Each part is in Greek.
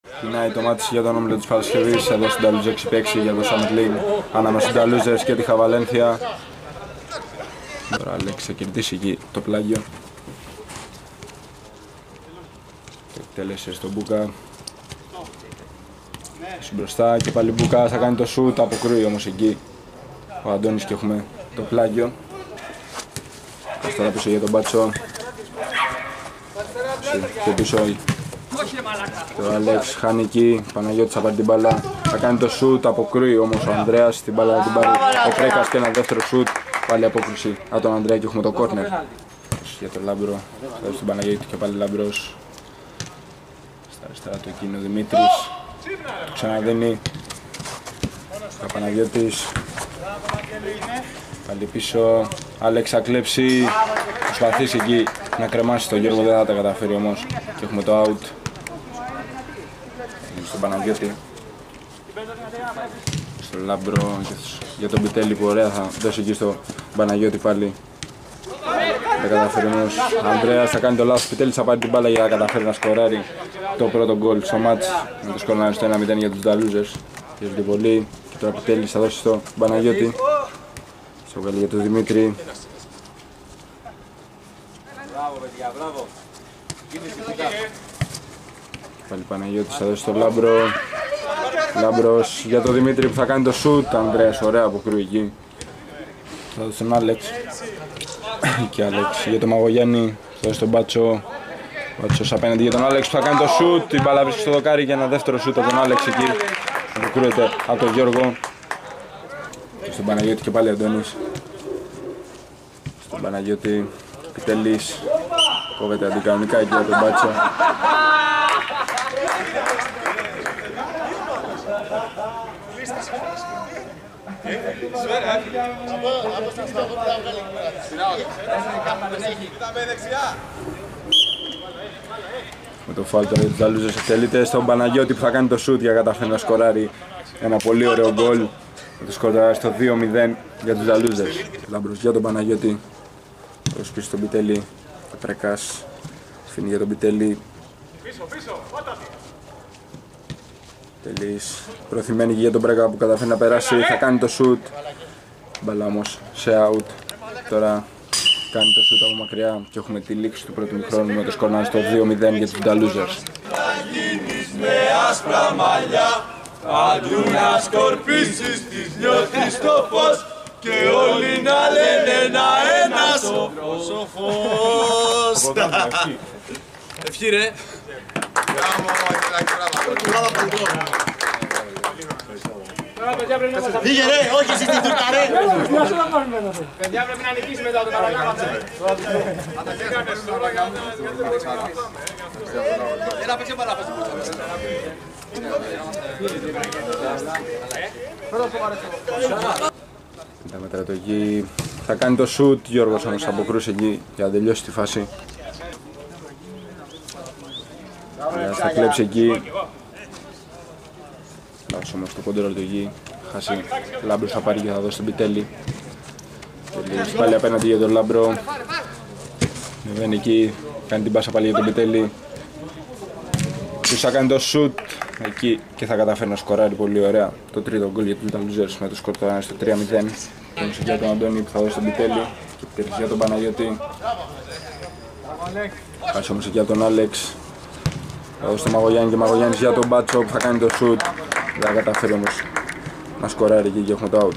Πεινάει το μάτι για τον όμιλο της Παρασκευής εδώ στην Ταλούζα 6-6 για το Summit League ανάμεσα στους Ταλούζες και τη Χαβαλένθια. Τώρα Άλεξ θα κερδίσει εκεί το πλάγιο. Το εκτέλεσε στον Μπούκα. Μπροστά και πάλι Μπούκα θα κάνει το σουτ, αποκρούει όμως εκεί ο Αντώνης και έχουμε το πλάγιο. Τώρα πίσω για τον Μπάτσο. Και πίσω το Άλεξ χάνει εκεί, Παναγιώτης θα πάρει την μπάλα. Θα κάνει το σουτ, αποκρούει όμως ο Ανδρέας, την μπάλα θα την πάρει ο Πρέκας και ένα δεύτερο σουτ. Πάλι απόκρουση από τον Ανδρέα και έχουμε το κόρνερ. Για τον Λάμπρο, θα δώσει την Παναγιώτη και πάλι Λάμπρος. Στα αριστερά του εκείνο ο Δημήτρης. Το ξαναδίνει. Ο Παναγιώτης. Πάλι πίσω. Άλεξ θα κλέψει. Προσπαθήσει εκεί να κρεμάσει τον Γιώργο, δεν θα τα καταφέρει όμως. Και έχουμε το out. Στον Παναγιώτη. Στο Λάμπρο για τον Πιτέλη που ωραία θα δώσει εκεί στο Παναγιώτη πάλι. Δεν καταφέρει όμως. Ανδρέας θα κάνει το λάθος. Πιτέλης θα πάρει την μπάλα για να καταφέρει να σκοράρει το πρώτο γκολ στο μάτς. Με το σκορ στο 1-0 για τους Νταλούζες. Χαίρονται πολύ. Και τώρα Πιτέλης θα δώσει στο Παναγιώτη. Στο βγάλει για τον Δημήτρη. Πάλι Παναγιώτης θα δώσει στο Λάμπρο. Λάμπρος για τον Δημήτρη που θα κάνει το σουτ. Ανδρέας ωραία αποκρούει εκεί. Θα δώσει τον Άλεξ. Και Άλεξ για τον Μαγογιάννη. Θα δώσει τον Μπάτσο. Μπάτσος απέναντι για τον Άλεξ που θα κάνει το σουτ. Η μπάλα βρίσκει στο δοκάρι για ένα δεύτερο σουτ από τον Άλεξ εκεί. Αποκρούεται από τον Γιώργο. Και στον Παναγιώτη και πάλι Αντώνης. Στον Παναγιώτη Πιτέλης. Κόβεται αντικανονικά εκεί από τον Μπάτσο. Με το φάουλ τώρα για τους Νταλούζες εκτελείται στον Παναγιώτη που θα κάνει το σουτ για να καταφέρει να σκοράρει ένα πολύ ωραίο γκολ. Με το σκοράρει στο 2-0 για τους Νταλούζες. Λάμπρος για τον Παναγιώτη. Προς πίσω στον Πιτέλη. Ο Πρέκας αφήνει για τον Πιτέλη. Τελείς προθυμένη και για τον Πρέκα που καταφέρει να περάσει. Θα κάνει το σουτ. Μπαλά όμως σε out. Τώρα κάνει το σουτ από μακριά και έχουμε τη λήξη του πρώτου μηχρόνου με το σκορ στο 2-0 για τους Νταλούζers. Θα γίνεις με άσπρα μαλλιά, αντού να σκορπίσεις τις νιώθεις το φως και όλοι να λένε ένα σοφός ο φως. Ευχή ρε. Φύγε ρε, όχι εσύ την τουρκά ρε. Παιδιά πρέπει να νικήσει μετά το παρακάτω. Ένα παίξε μπαλά. Τα μετρατογή θα κάνει το σουτ. Γιώργος όμως θα αποκρούσει εκεί για να τελειώσει τη φάση. Θα κλέψει εκεί. Λάθος όμως το κοντρόλ του εκεί. Χάσει. Λάμπρος θα πάρει και θα δώσει τον Πιτέλη. Τελείως πάλι απέναντι για τον Λάμπρο. Βαίνει εκεί. Κάνει την πάσα πάλι για τον Πιτέλη. Ποιος θα κάνει το σουτ εκεί και θα καταφέρει να σκοράρει πολύ ωραία το τρίτο γκολ για τους Νταλούζερς με το σκορ τώρα στο 3-0. Όμως για τον Αντώνη που θα δώσει τον Πιτέλη και Πιτέλης για τον Παναγιώτη. Χάσει όμως για τον Άλεξ. Θα δώσει τον Μαγογιάννη και Μαγογιάννης για τον Μπάτσο που θα κάνει το σουτ. Δεν θα καταφέρει όμως να σκοράρει εκεί και έχουμε το out.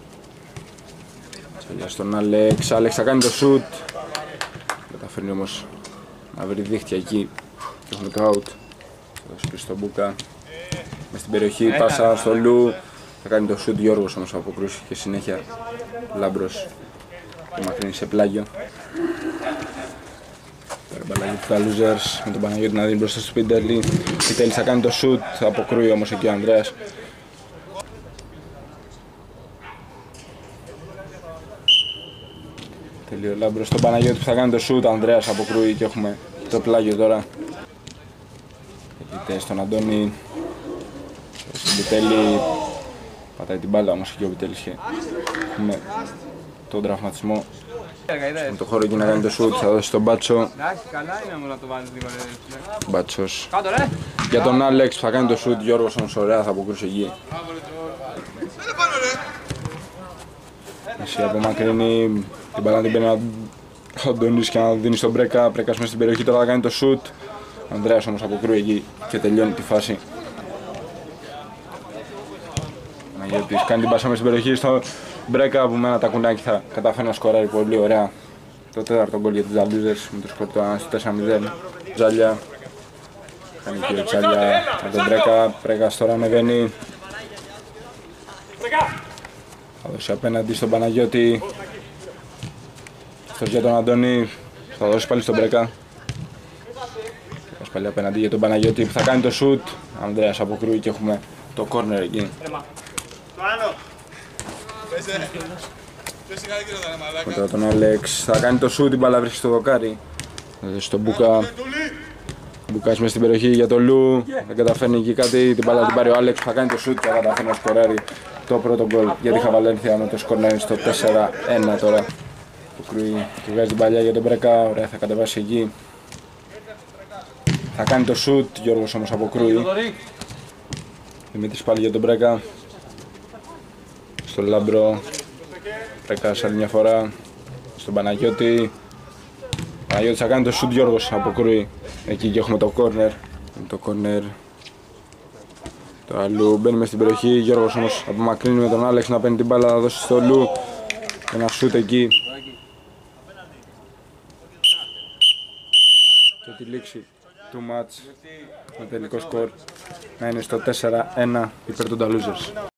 Για στον Άλεξ. Άλεξ θα κάνει το σουτ. Καταφέρνει όμως να βρει δίχτυα εκεί και έχουμε το out. Θα δώσει πίσω στον Μπούκα. Μες στην περιοχή, πάσα στο Λου. Θα κάνει το σουτ Γιώργος όμως θα αποκρούσει και συνέχεια Λάμπρος και μακρύνει σε πλάγιο. Μπαλαγή του Νταλούζερς με τον Παναγιώτη να δίνει μπροστά στο Πιτέλη. Πιτέλης θα κάνει το σουτ, θα αποκρούει όμως εκεί ο Ανδρέας. Τελείω Λάμπρος στον Παναγιώτη που θα κάνει το σουτ, ο Ανδρέας αποκρούει και έχουμε το πλάγιο τώρα. Τελείται στον Αντώνη. Στον Πιτέλη πατάει την μπάλα όμως και ο Πιτέλης και έχουμε τον τραυματισμό. Με το χώρο εκεί να κάνει το σουτ, θα δώσει τον Μπάτσο. Μπάτσος Για τον Άλεξ που θα κάνει το σουτ, Γιώργος όμως ωραία θα αποκρούσει εκεί. Εσύ απομακρύνει την μπάλα, την παίρνει ο Αντώνης και να δίνει στον Μπρέκα. Μπρέκας μέσα στην περιοχή, τώρα θα κάνει το σουτ. Ο Ανδρέας όμως αποκρούει εκεί και τελειώνει τη φάση. Μαγιώτης κάνει την πάσα μέσα στην περιοχή στο Μπρέκα που με ένα τακουνάκι θα καταφέρει να σκοράρει πολύ ωραία. Το τέταρτο γκολ για τους Ζαλούζες με το σκορ του 4-0. Τζάλια. Κάνει και ο Τζάλια με τον Μπρέκα. Μπρέκας τώρα ανεβαίνει. Θα δώσει απέναντι στον Παναγιώτη. Αυτός για τον Αντώνη. Θα δώσει πάλι στον Μπρέκα. Πάλι απέναντι για τον Παναγιώτη που θα κάνει το σουτ. Ανδρέας αποκρούει και έχουμε το κόρνερ εκεί. Τώρα τον Άλεξ θα κάνει το σουτ, την μπάλα βρίσκει στο δοκάρι. Θα δώσει στον Μπούκα. Μπουκάς μέσα στην περιοχή για τον Λου. Δεν καταφέρνει εκεί κάτι, την μπάλα την πάρει ο Άλεξ που θα κάνει το σουτ και θα καταφέρει να σκοράρει το πρώτο γκολ για τη Χαβαλένθια με το σκορνέρι στο 4-1 τώρα. Αποκρούει και βγάζει την παλιά για τον Μπρέκα, ωραία θα κατεβάσει εκεί. Θα κάνει το σουτ, Γιώργος όμως αποκρούει. Δημήτρης πάλι για τον Μπρέκα. Στον Λάμπρο. Μπρέκας άλλη μια φορά. Στον Παναγιώτη. Παναγιώτης θα κάνει το σουτ, Γιώργος αποκρούει. Εκεί και έχουμε το κόρνερ. Το κόρνερ. Το Αλού μπαίνει μες στην περιοχή. Γιώργος όμως απομακρύνει με τον Άλεξ να παίρνει την μπάλα, να δώσει στο Λου. Ένα σουτ εκεί. Και τη λήξη του μάτς με τελικό σκορ να είναι στο 4-1 υπέρ των Ταλούζερς.